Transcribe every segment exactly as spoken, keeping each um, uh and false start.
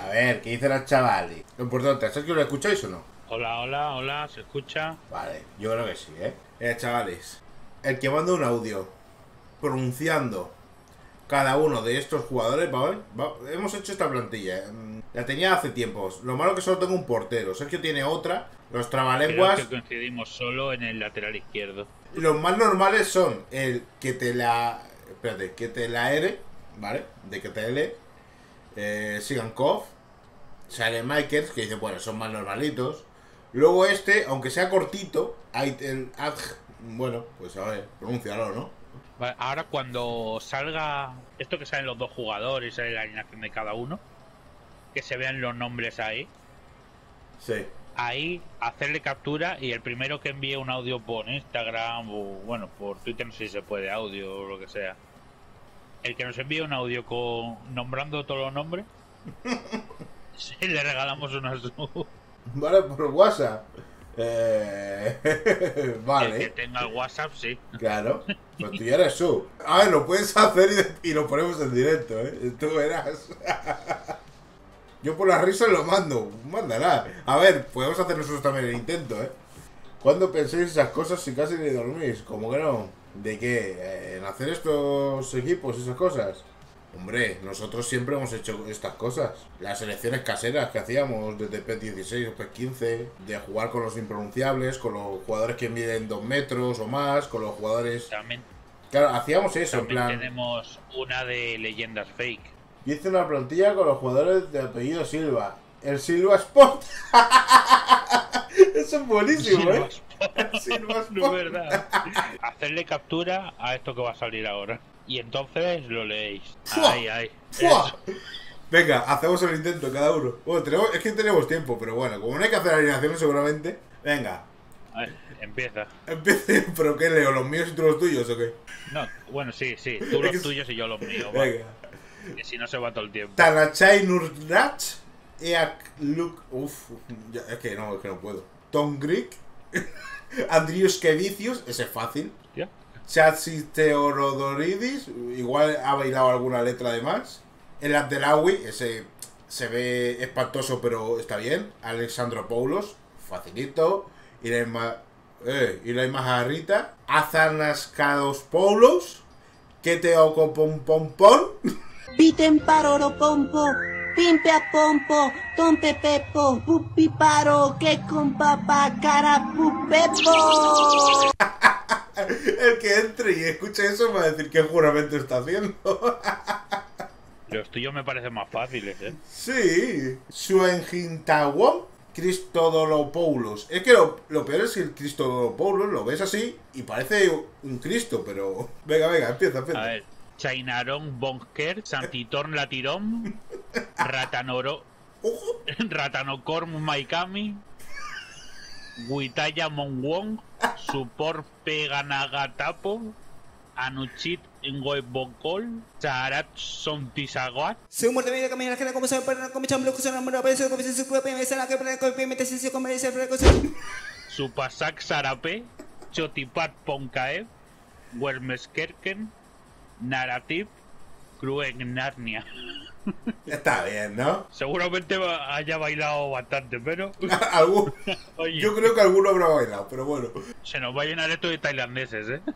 A ver, ¿qué dicen los chavales? Lo importante, ¿sabes que lo escucháis o no? Hola, hola, hola, ¿se escucha? Vale, yo creo que sí, ¿eh? Eh, chavales, el que manda un audio pronunciando cada uno de estos jugadores, ¿vale? Va- hemos hecho esta plantilla, ¿eh? Mm, La tenía hace tiempos. Lo malo es que solo tengo un portero. Sergio tiene otra. Los Creo trabalenguas. que coincidimos solo en el lateral izquierdo. Los más normales son el que te la. Espérate, que te la ere, ¿vale? De que te le. Eh, Sigankov. Sale Makers, que dice, bueno, son más normalitos. Luego este, aunque sea cortito, hay el Adj. Bueno, pues a ver, pronúncialo, ¿no? Vale, ahora cuando salga esto que salen los dos jugadores, sale la alineación de cada uno, que se vean los nombres ahí, Sí. ahí hacerle captura y el primero que envíe un audio por Instagram o bueno, por Twitter, no sé si se puede, audio o lo que sea. El que nos envíe un audio con nombrando todos los nombres, sí, le regalamos una sub. Vale, por WhatsApp. Eh... El que vale, tenga el WhatsApp, sí. claro. Pues tú ya eres sub. A ver, lo puedes hacer y, y lo ponemos en directo, ¿eh? Tú verás. Yo por las risas lo mando. Mándala. A ver, podemos hacer nosotros también el intento, ¿eh? ¿Cuándo penséis esas cosas si casi ni dormís? ¿Cómo que no? ¿De qué? Eh, ¿En hacer estos equipos, esas cosas? Hombre, nosotros siempre hemos hecho estas cosas. Las selecciones caseras que hacíamos desde P dieciséis o P quince, de jugar con los impronunciables, con los jugadores que miden dos metros o más, con los jugadores... También, Claro, hacíamos eso, en también plan... tenemos una de leyendas fake. Yo hice una plantilla con los jugadores de apellido Silva. El Silva Sport. Eso es buenísimo, ¿eh? El Silva No Sport. es verdad. Hacerle captura a esto que va a salir ahora. Y entonces lo leéis. ¡Fua! Ay, ay. ¡Fua! Eso. Venga, hacemos el intento cada uno. Bueno, tenemos, es que tenemos tiempo, pero bueno, como no hay que hacer alineaciones seguramente. Venga, A ver, empieza. empiece. ¿Pero qué leo? ¿Los míos y tú los tuyos o qué? No, bueno, sí, sí. Tú los tuyos y yo los míos. va. Venga. Que si no se va todo el tiempo. Tanachai Nurrach. Eak Luke. Uf, ya, es que no, es que no puedo. Tom Greek. Andrius Kevicius, ese es fácil. ¿Ya? Chatsis Theodoridis, igual ha bailado alguna letra de más. El Abdelawi, ese se ve espantoso pero está bien. Alexandropoulos, facilito. Irema, eh, Irema Jarrita. Azanaskados Poulos. Keteo Pom Pom Pom. Piten paroro pompo, pimpe a pompo, tompe pepo, pupi paro, que con papá cara pupepo. El que entre y escuche eso va a decir qué juramento está haciendo. Los tuyos me parecen más fáciles, ¿eh? Sí. Suenjintawon Cristodolopoulos. Es que lo, lo peor es que el Cristodolopoulos lo ves así y parece un Cristo, pero... Venga, venga, empieza, empieza. A ver. Chainaron Bonker, Santitorn Latirom, Ratanoro, ¡Ojo! Ratanocorm Maikami, Guitaya Monwong, Supor Peganagatapo, Anuchit Ngoebokol, Charat Sontisaguat, Se muerde medio camino la gente como se para como chamblo que se enamora pero se come su cuerpo y me sale que para que me te se come ese freco. Supasak Sarape, Chotipat Ponkaev, Wermeskerken, Narrative, Kruen Narnia. Está bien, ¿no? Seguramente va- haya bailado bastante, pero Algún- oye, Yo creo que alguno habrá bailado, pero bueno. se nos va a llenar esto de tailandeses, ¿eh?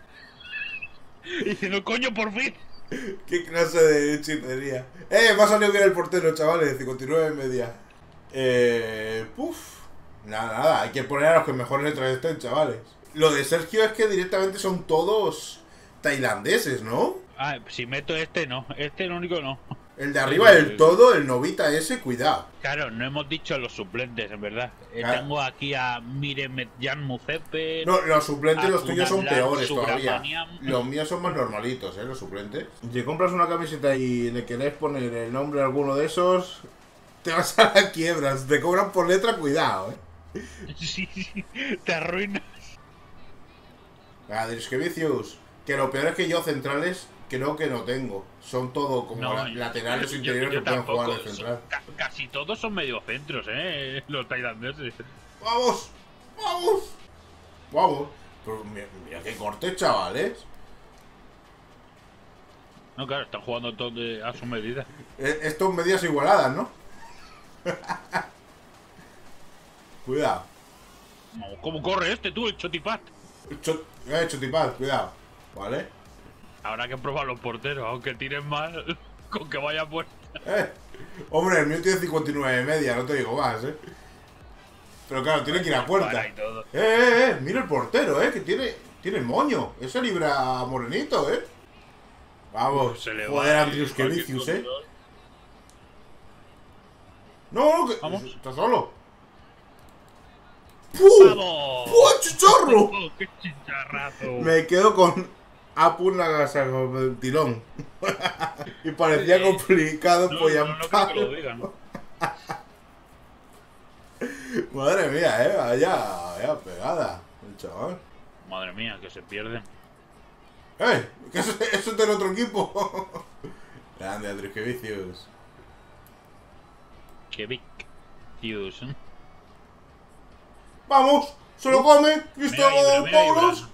Y diciendo, coño, por fin. Qué clase de hechicería. Eh, me ha salido bien el portero, chavales. cincuenta y nueve y media. Eh... Puf. Nada, nada. Hay que poner a los que mejores letras estén, chavales. Lo de Sergio es que directamente son todos tailandeses, ¿no? Ah, si meto este, no. Este, el único, no. El de arriba del todo, el novita ese, cuidado. Claro, no hemos dicho los suplentes, en verdad. Eh, Claro. Tengo aquí a Miremetjan Muzepe. No, los suplentes, a los tuyos son Kunablan peores todavía. Subramaniam. Los míos son más normalitos, ¿eh? Los suplentes. Si compras una camiseta y le querés poner el nombre a alguno de esos, te vas a las quiebras. Te cobran por letra, cuidado, ¿eh? Sí, sí, te arruina. Adriskevicius. Que lo peor es que yo centrales creo que no tengo. Son todo como No, la- laterales yo- interiores yo que pueden tampoco. jugar de central. Son- ca- casi todos son mediocentros, ¿eh? Los tailandeses. ¡Vamos! ¡Vamos! ¡Vamos! Pero mira, mira qué corte, chavales. No, claro, están jugando todos de- a su medida. Eh, Esto en medidas igualadas, ¿no? Cuidado. ¿Cómo corre este tú, el chotipat? Cho eh, Chotipad, cuidado. Vale. Habrá que probar los porteros, aunque tiren mal, con que vaya puerta. Eh. Hombre, el mío tiene cincuenta y nueve y media, no te digo más, eh. Pero claro, tiene que ir a puerta. Y todo. Eh, eh, eh, mira el portero, eh, que tiene, tiene moño. Ese libra morenito, eh. Vamos, Se le joder, va Andrius cualquier Kevicius, eh. control. No, no, que Vamos. está solo. ¡Puh! ¡Vamos! ¡Puh, chicharro! ¡Oh, qué chicharrazo! Me quedo con Apu en la casa con el tirón. Y parecía Sí. complicado, No, pues ya no, no creo que lo digan. Madre mía, eh, vaya, vaya pegada, el chaval. Madre mía, que se pierden. ¡Eh! ¿Qué eso, eso es del otro equipo? Grande, Andrius Kevicius. Qué big. Dios. ¿eh? ¡Vamos! ¡Se lo come! Mira, ¡Cristóbal mira, mira, Paulos!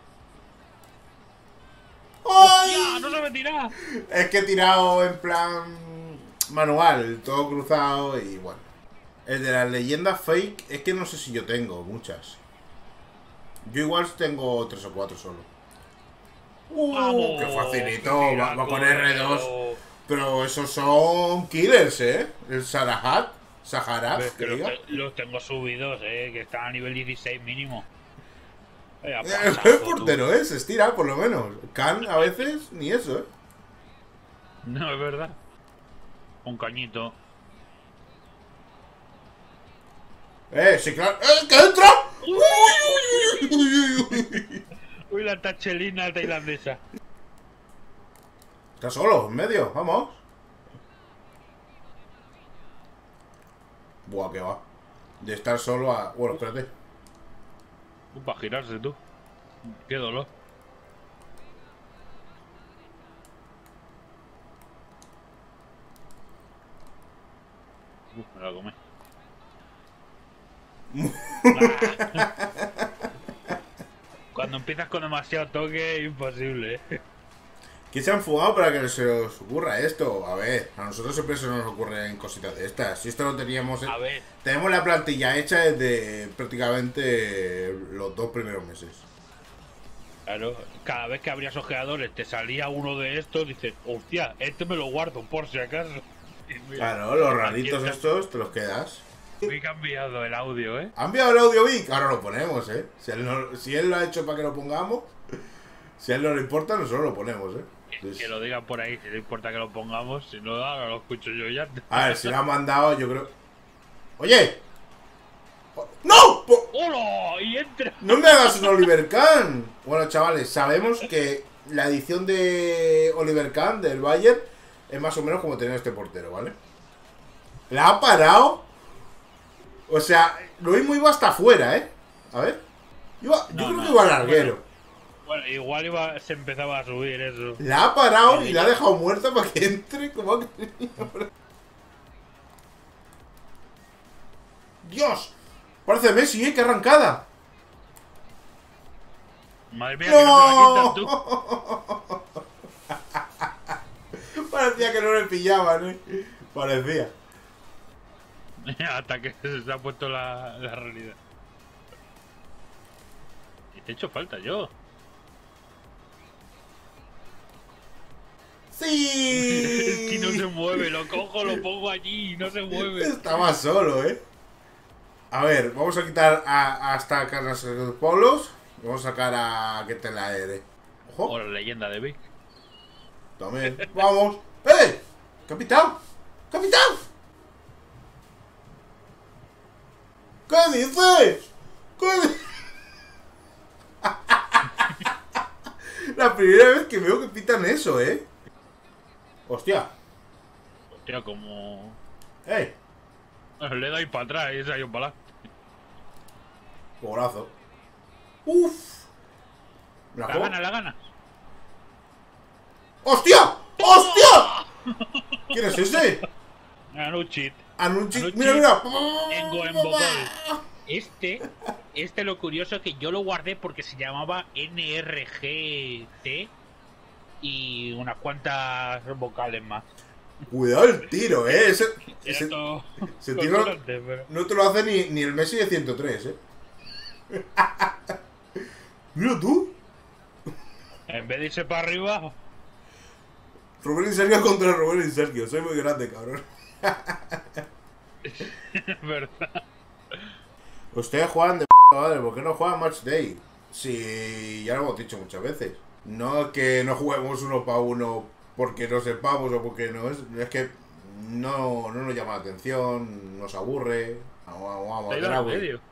¡Hostia! ¡Ay! ¡No sabe tirar! Es que he tirado en plan manual, todo cruzado y bueno. El de las leyendas fake, es que no sé si yo tengo muchas. Yo igual tengo tres o cuatro solo. ¡Uh! ¡Vamos! ¡Qué facilito! Mira, Va, va con correo. R dos. Pero esos son killers, ¿eh? El Sarahat, Saharat, Ves que que los, diga. te- los tengo subidos, eh, que están a nivel dieciséis mínimo. Vaya El pasazo, tú. portero, ¿eh? Se estira, por lo menos. Khan, a veces, ni eso, ¿eh? No, es verdad. Un cañito. ¡Eh, sí, claro! ¡Eh, que entra! ¡Uy, uy, uy, uy, uy! Uy, la tachelina tailandesa. Está solo, en medio, vamos. Buah, que va. De estar solo a... Bueno, espérate. Uh, para girarse tú. Qué dolor. Uh, me la comí. Ah. Cuando empiezas con demasiado toque es imposible, ¿eh? ¿Quién se han fugado para que se os ocurra esto? A ver, a nosotros siempre se nos ocurren cositas de estas. Si esto lo teníamos... A ver, Tenemos la plantilla hecha desde prácticamente los dos primeros meses. claro, cada vez que abrías ojeadores te salía uno de estos, dices, hostia, este me lo guardo por si acaso. Y mira, Claro, los aquí raritos está. estos te los quedas. Me he cambiado el audio, ¿eh? ¿Han enviado el audio Vic? Ahora lo ponemos, ¿eh? Si él, no- si él lo ha hecho para que lo pongamos, si a él no le importa, nosotros lo ponemos, ¿eh? Entonces, Que lo digan por ahí, si no importa que lo pongamos, si no, ahora lo escucho yo ya. a ver, si lo han mandado, yo creo... ¡Oye! ¡No! Po- ¡Hola! ¡Y entra! ¡No me hagas un Oliver Kahn! Bueno, chavales, sabemos que la edición de Oliver Kahn del Bayern es más o menos como tener este portero, ¿vale? ¿La ha parado? O sea, lo mismo iba hasta afuera, ¿eh? A ver. Iba- yo No, creo no, que iba larguero. Bueno, igual iba, se empezaba a subir eso. La ha parado y la ha dejado muerta para que entre como ha querido. ¡Dios! Parece Messi, ¿eh? ¡Qué arrancada! Madre mía, que no se la ¡No! quitas tú. Parecía que no le pillaban, ¿eh? Parecía. Hasta que se ha puesto la, la realidad. Y te he hecho falta yo. ¡Sí! Es que no se mueve, lo cojo, lo pongo allí y no se mueve. Estaba solo, ¿eh? A ver, vamos a quitar a, hasta Carlos Polos. Y vamos a sacar a que te la ere. O Ojo, la leyenda de Vic. también. Vamos. ¡Eh! ¡Capitán! ¡Capitán! ¿Qué dices? ¿Qué dices? La primera vez que veo que pitan eso, ¿eh? Hostia. Hostia, como... ¡Eh! Le doy para atrás y se ha ido para adelante. Golazo. ¡Uf! ¿Me la La juego? gana, la gana. ¡Hostia! ¡Hostia! ¿Quién es ese? Anuchit. Anuchi. Anuchi. Mira, mira. Engo en Bogol. Este, este lo curioso es que yo lo guardé porque se llamaba N R G T y unas cuantas vocales más. Cuidado el tiro, eh. Ese, Era se, todo se tira- constante, pero... no te lo hace ni, ni el Messi de ciento tres, ¿eh? Mira tú. En vez de irse para arriba, Rubén y Sergio contra Rubén y Sergio. Soy muy grande, cabrón. es verdad. Ustedes juegan de p*** madre, ¿por qué no juegan Match Day? Si ya lo hemos dicho muchas veces. No que no juguemos uno para uno porque no sepamos o porque no es. Es que no, no nos llama la atención, nos aburre. Vamos, vamos, Te iba vamos, en medio.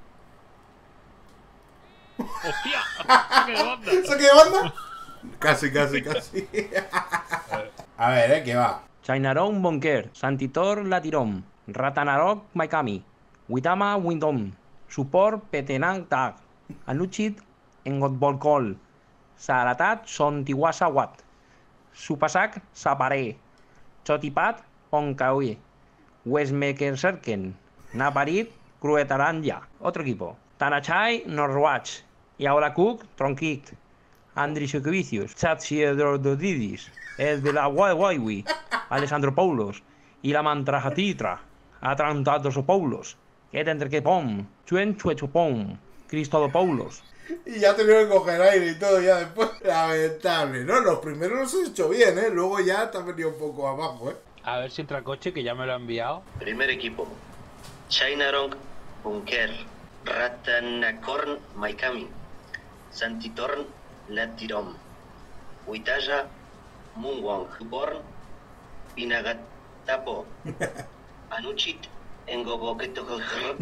¡Hostia! ¡Saque de banda! ¿Saque de banda? Casi, casi, casi. A ver, ¿eh? ¿Qué va? Chainarón Bonker, Santitor Latirom, Ratanarok Maikami, Witama Windom, Support Petenang Tag, Anuchit Engodbolkol, Saratat Sontiwasa Wat, Supasak Sapare, Chotipat Ponkaui, Westmekerserken, Naparit Cruetaranja, otro equipo, Tanachai Norwach, Yaolakuk Tronkit, Andrisokevicius, Chatsiedrododidis, el de la Guaywi, Alessandro Paulos, y la Mantrajatitra, Atrantadosopoulos, Etenterkepom, Chuen Chuechopom, Cristodopoulos. Y ya tenemos que coger aire y todo ya después. Lamentable, ¿no? Los primeros los he hecho bien, ¿eh? Luego ya te ha venido un poco abajo, ¿eh? A ver si entra coche, que ya me lo ha enviado. Primer equipo. Chainarong Bunker, Ratanakorn Maikami, Santitorn Latirom, Huitaya Mungwang, Born Pinagatapo, Anuchit Engoboketohl,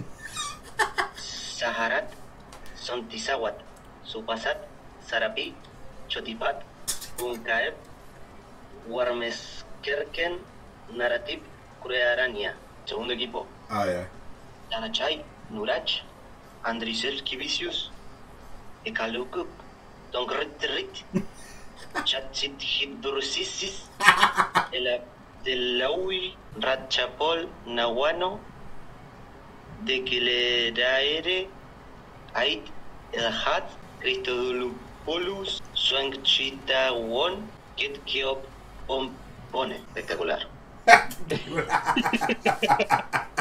Saharat Sontisawat, Supasat, Sarapi, Chotipat, Bunkaeb, Warmeskerken, Naratip, Kurearania. Segundo equipo. A ver. Tanachai, Nurach, Andrisel Kivicius, Ekalukuk, Donkritrit, Chatsit Hidrusisis, Elabdelaui, Ratchapol, Nawano, Dekeleraere, Ait, Elhat, Christodulupolus, Suangchitawon, Kitkeop, Pompone. Espectacular.